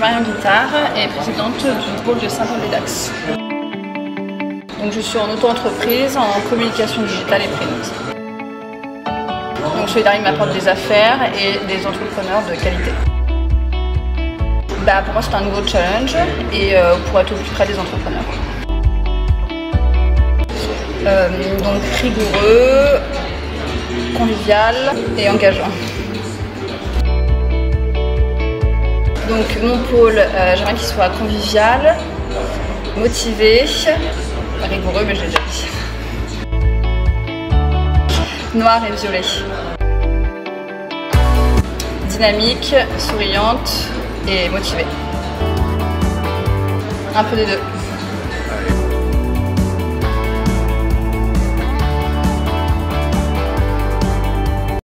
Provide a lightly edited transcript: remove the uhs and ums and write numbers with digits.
Marion Guittard et présidente du pôle de Saint-Paul-des-Dax. Donc je suis en auto-entreprise, en communication digitale et print. Donc Solidaring m'apporte des affaires et des entrepreneurs de qualité. Pour moi c'est un nouveau challenge et pour être au plus près des entrepreneurs. Donc rigoureux, convivial et engageant. Donc mon pôle, j'aimerais qu'il soit convivial, motivé, rigoureux, mais je l'ai déjà dit. Noir et violet. Dynamique, souriante et motivée. Un peu des deux.